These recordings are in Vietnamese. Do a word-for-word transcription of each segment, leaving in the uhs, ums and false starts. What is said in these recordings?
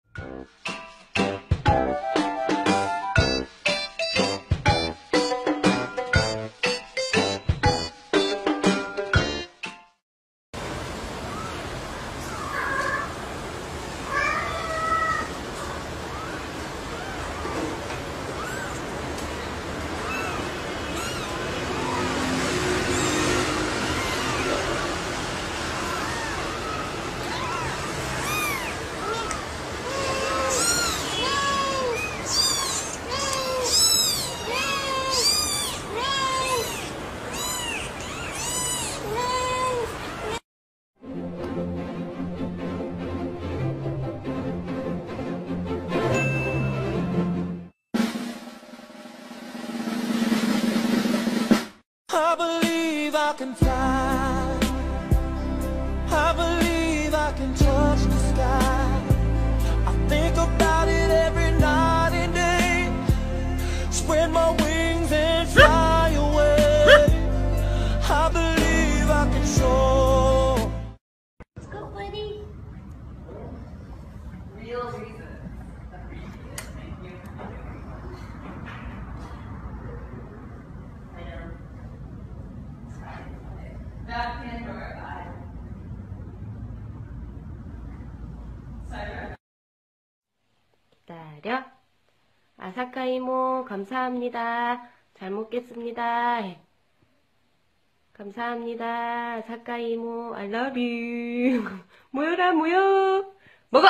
I believe I can fly. I believe I can touch the sky. I think about it every night and day. Spread my wings and fly away. I believe I can soar. Let's go, buddy. Real reason. Thank you. I know. That Pandora guy. Sorry. 기다려. 아사카 이모 감사합니다. 잘 먹겠습니다. 감사합니다. 아사카 이모 I love you. 모여라 모여. 먹어.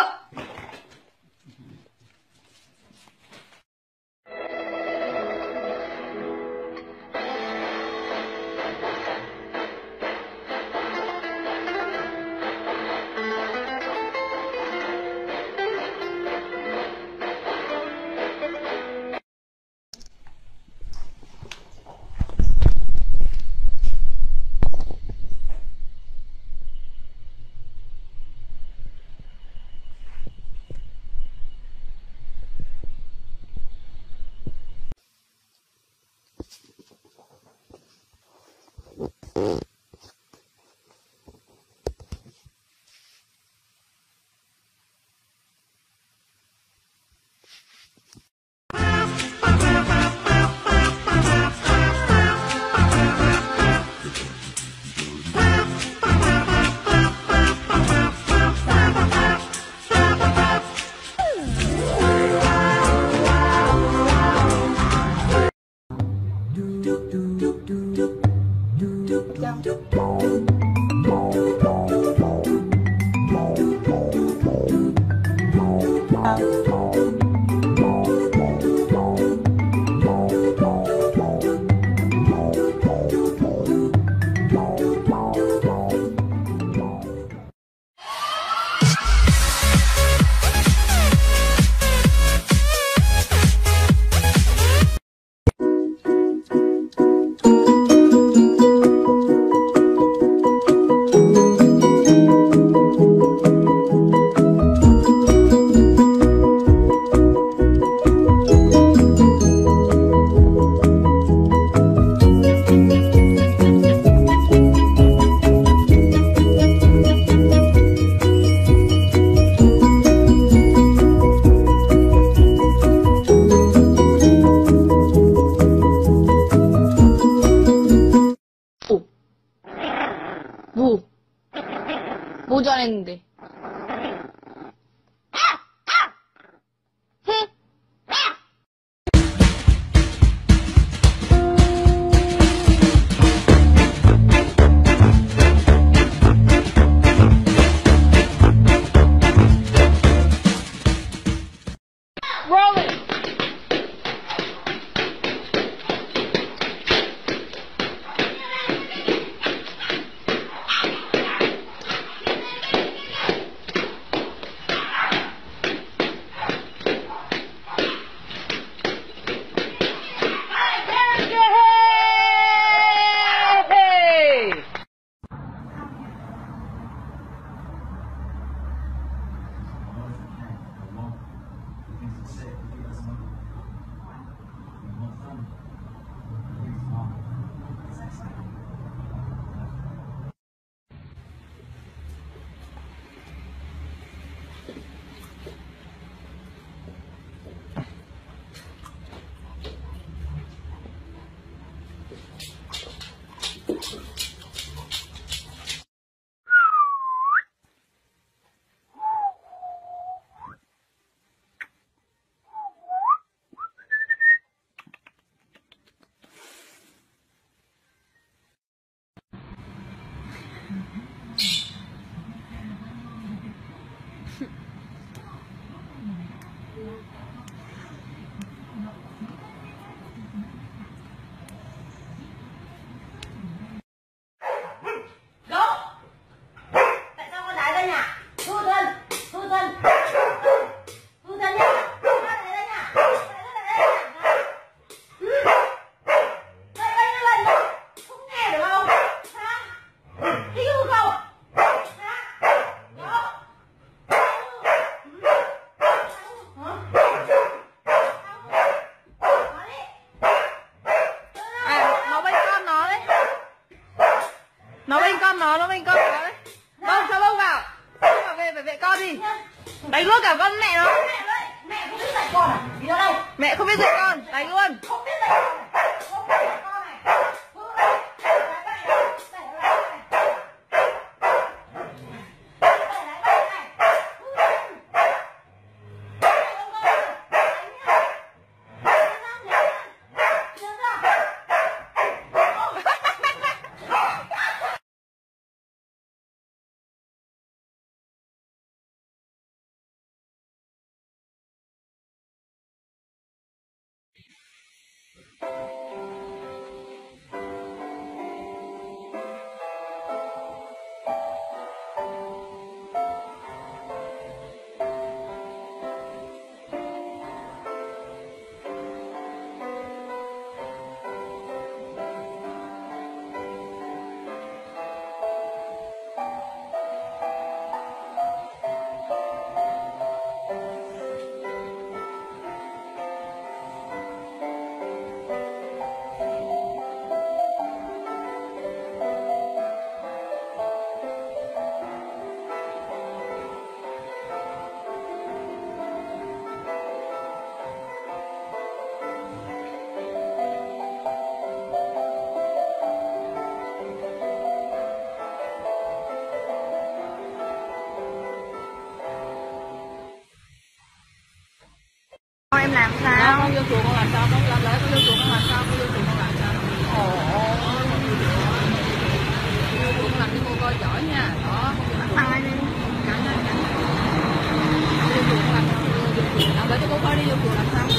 Đánh luôn cả con mẹ nó. Mẹ không biết dạy con à? Đi ra đây. Mẹ không biết dạy con, đánh luôn. Không biết dạy con này. Không biết dạy con này. Cứ đây. Đẩy lại đây này. Đẩy lại đây này. Đẩy lại đây này. Cứ đây. Đẩy ông con này. Đánh nhá. Đánh ra, đánh ra. Đánh ra. Em làm sao? Con vô chùa con làm sao? Con làm lại con vô chùa con làm sao? Con vô chùa con làm sao? Ồ. Vô chùa con làm cho cô coi giỏi nha. Đó. Tay đi. Cắn ra, cắn ra. Vô chùa con làm sao? Vô chùa. Làm lại cho cô coi đi, vô chùa làm sao?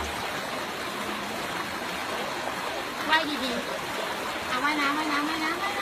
Quay gì gì? À quay nào, quay nào, quay nào, quay nào.